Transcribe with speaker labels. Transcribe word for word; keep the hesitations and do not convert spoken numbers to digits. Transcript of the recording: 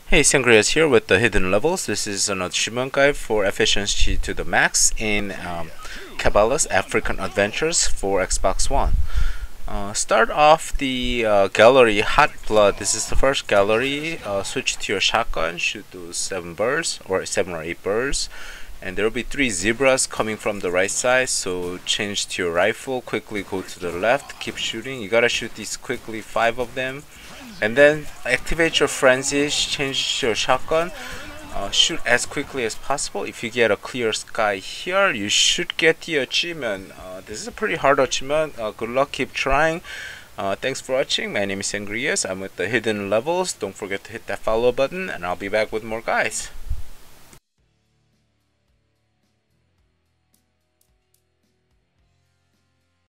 Speaker 1: Hey, Sangrias here with the Hidden Levels. This is an achievement guide for efficiency to the max in um, Cabela's African Adventures for Xbox One. Uh, start off the uh, gallery Hot Blood. This is the first gallery. Uh, switch to your shotgun, shoot those seven birds or seven or eight birds, and there will be three zebras coming from the right side. So change to your rifle. Quickly go to the left. Keep shooting. You gotta shoot these quickly, five of them. And then activate your frenzy, change your shotgun, uh, shoot as quickly as possible. If you get a clear sky here, you should get the achievement. Uh, this is a pretty hard achievement. Uh, good luck, keep trying. Uh, thanks for watching. My name is Sangrias. I'm with the Hidden Levels. Don't forget to hit that follow button, and I'll be back with more guys.